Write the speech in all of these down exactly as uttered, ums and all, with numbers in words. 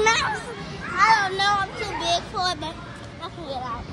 mouse. I don't know. I'm too big for it, but I can get out.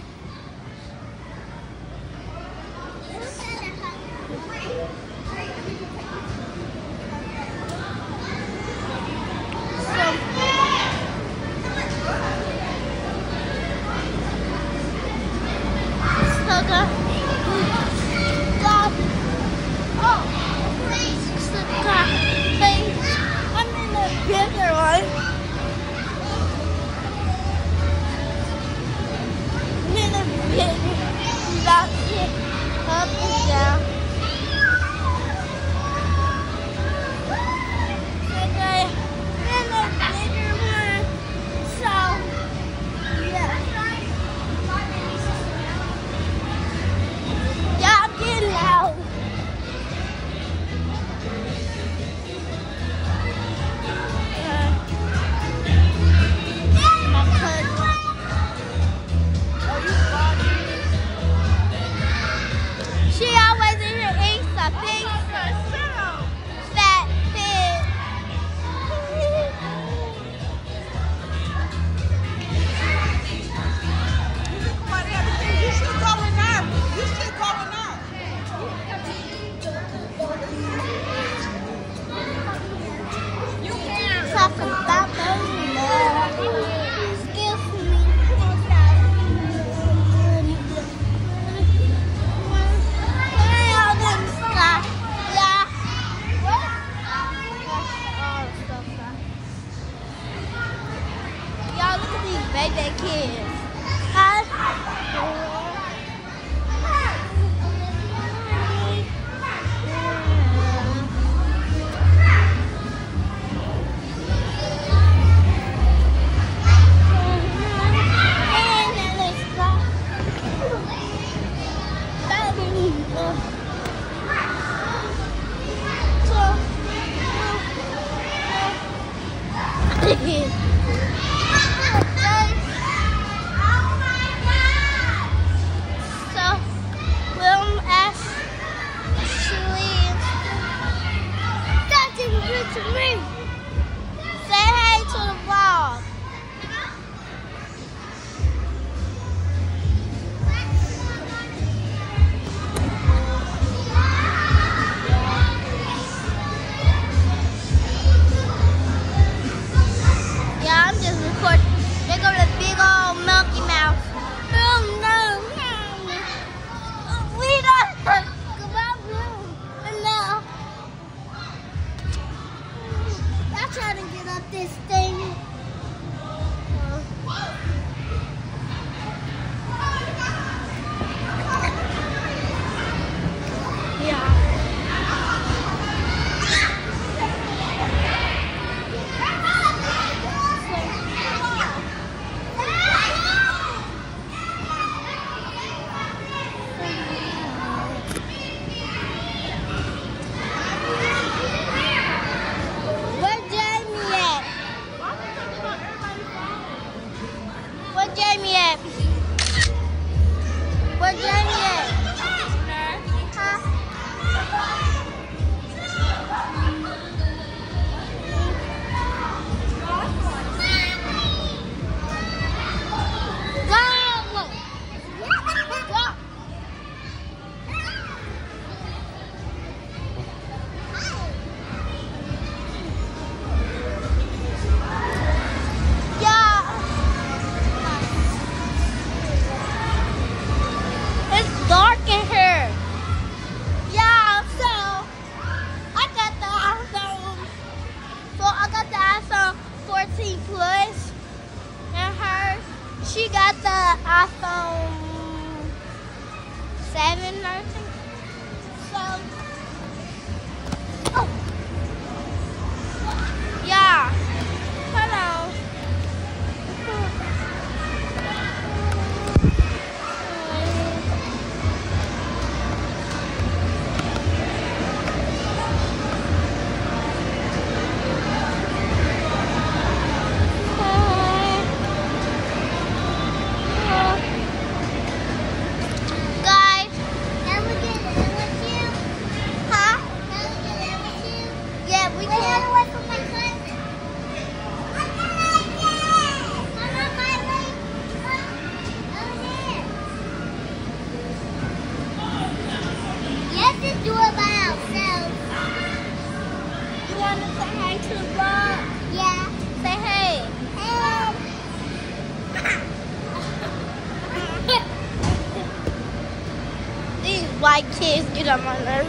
kids get on my nerves.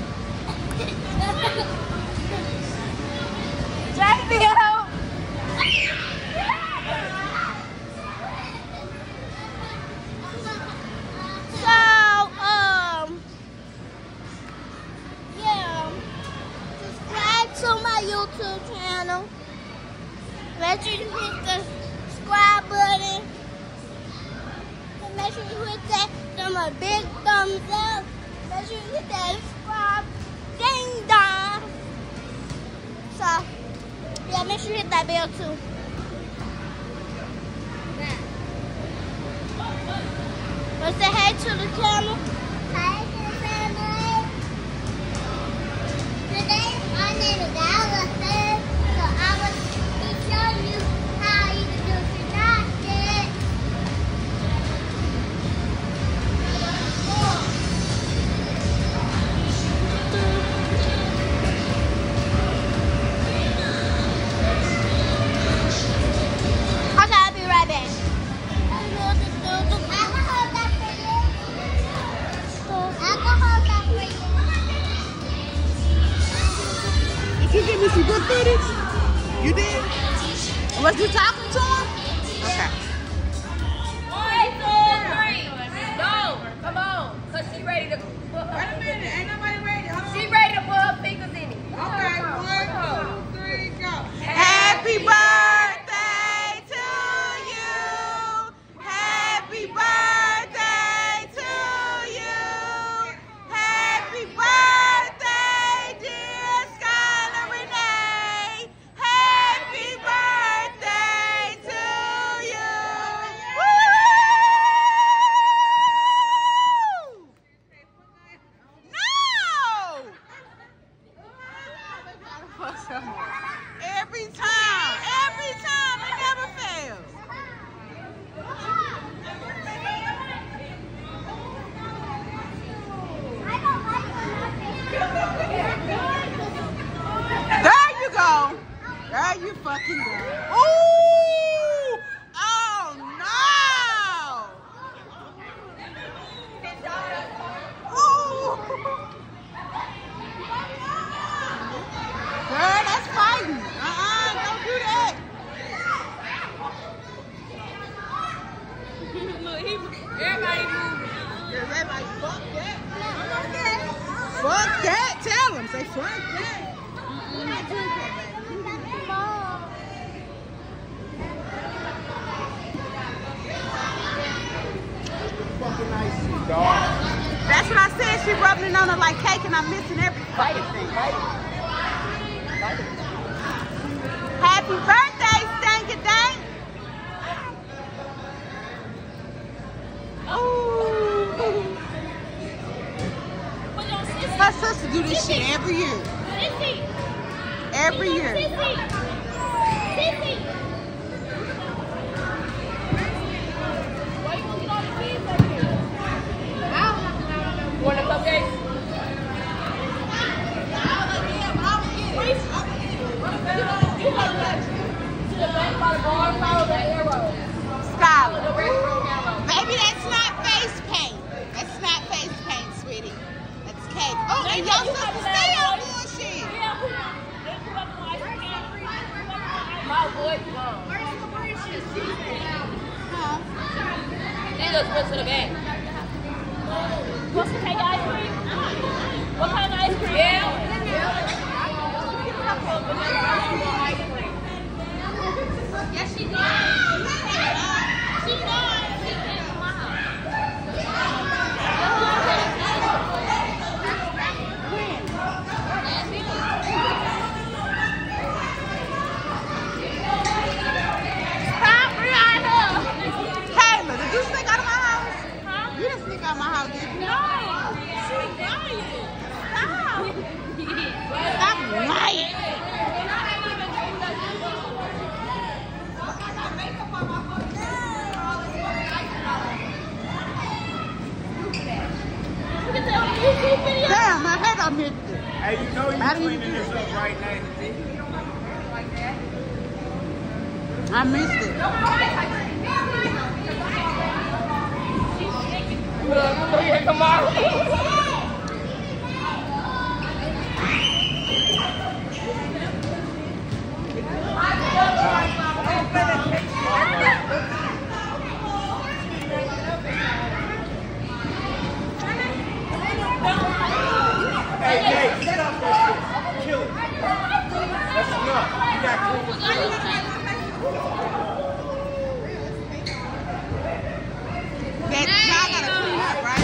Jamie, help! So, um, yeah, subscribe to my YouTube channel. Make sure you hit the subscribe button. And make sure you hit that thumb a big thumbs up. Make sure you hit that subscribe ding dong. So, yeah, make sure you hit that bell too. Let's say hey to the camera. Hi to the family. Today my name is Allison, so I will be showing you how you can do gymnastics. Okay, I'll be right back. Did you give me some good footage? You did? Was you talking to him? Okay. One, two, three. Go. Come on. Because she ready to... Wait a minute. Ain't nobody ready. Hold on. She ready to put her fingers in it. Okay. One, two, three, go. Happy birthday to you. Happy birthday to you. Happy birthday, dear Skylar Renee. Happy birthday to you. Woo! No! Every time, every time, it never fails. There you go. There you fucking go. Ooh! Oh no! Ooh! Girl, that's fighting. Uh-uh, don't do that. Everybody move. Everybody, fuck that. Fuck that. Tell them. Say fuck that. That's what I said. She rubbing it on her like cake, and I'm missing every fucking thing. Happy birthday, Stanky Dank. Ooh. Her sister do this shit every year. Every year. Want a cupcake? Skylar. Baby, that's not face paint. That's not face paint, sweetie. That's cake. Oh, and y'all supposed to stay on bullshit. My voice gone. Huh? Then let's go to the back. Want some cake ice cream? What kind of ice cream? Yeah. Yes, she did. She knows. She came to my house. Stop, Rihanna. Kayla, did you sneak out of my house? Huh? You didn't sneak out of my house, did you? No. She's lying. Stop. Stop lying. Damn, I had I missed it. Hey, you know you're cleaning this up right now. I missed it. We're here tomorrow. That y'all gotta clean up, right?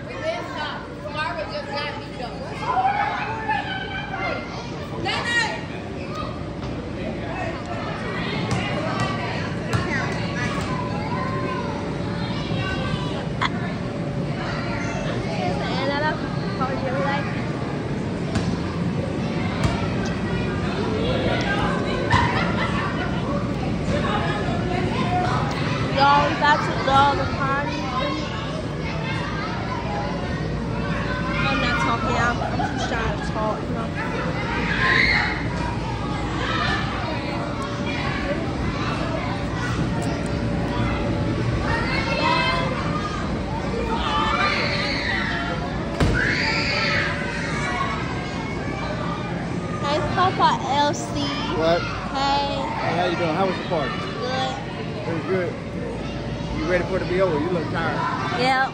Y'all, we about to go the party. I'm not talking, I'm, I'm just trying to talk, you know. Hey, Papa L C. What? Hey. Hey, how you doing? How was the party? Good. It was good. You ready for it to be over? You look tired. Yep.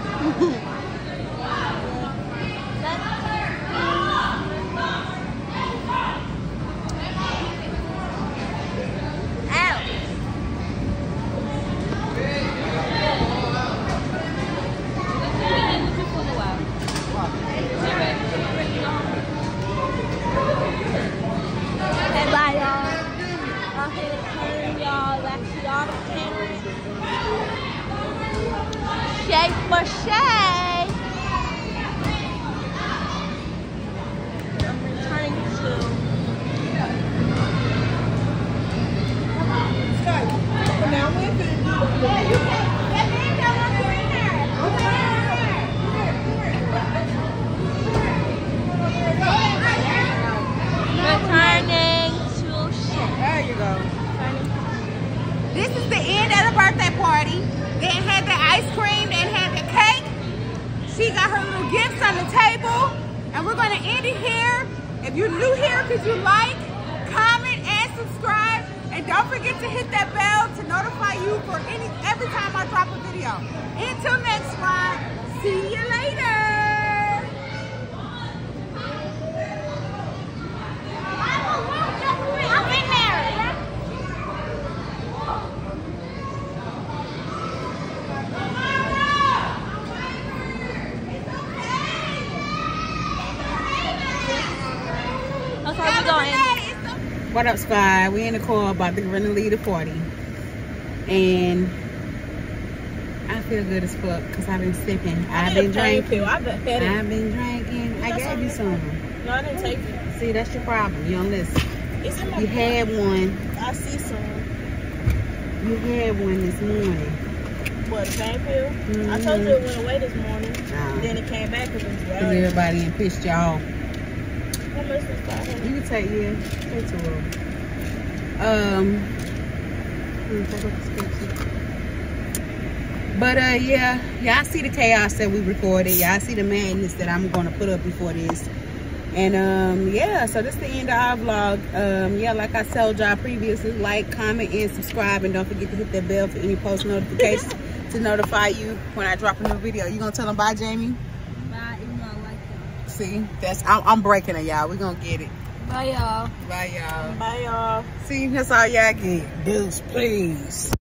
Hey, bye, y'all. I'm here to turn y'all back to y'all parents. Shake for shake. I'm returning to. Now we're gonna Returning to shake. There you go. This is the end of the birthday party. They had the ice cream, they had the cake. She got her little gifts on the table. And we're gonna end it here. If you're new here, could you like, comment, and subscribe? And don't forget to hit that bell to notify you for any every time I drop a video. Until next one, see you later. I'm in there. Okay, we're going. What up, Sky? We in the car about to run and leave the party. And I feel good as fuck because I've been sipping. I've been drinking. I've been petting. I've been drinking. I gave you some. No, I didn't take it. See, that's your problem. You don't listen. It's in my You had one. I see some. You had one this morning. What, the pain pill? Mm-hmm. I told you it went away this morning. Nah. Then it came back because it was Because right. everybody done pissed you off. How much was that? You can take, yeah, take two of them. Um, but uh, yeah, y'all see the chaos that we recorded. Y'all see the madness that I'm gonna put up before this. And um, yeah, so this is the end of our vlog. Um, yeah, like I told y'all previously, like, comment, and subscribe, and don't forget to hit that bell for any post notifications to notify you when I drop a new video. You gonna tell them bye, Jamie? Bye, even though I like it. See, that's I'm, I'm breaking it, y'all. We gonna get it. Bye, y'all. Bye, y'all. Bye, y'all. See, that's all y'all get. Deuce, please.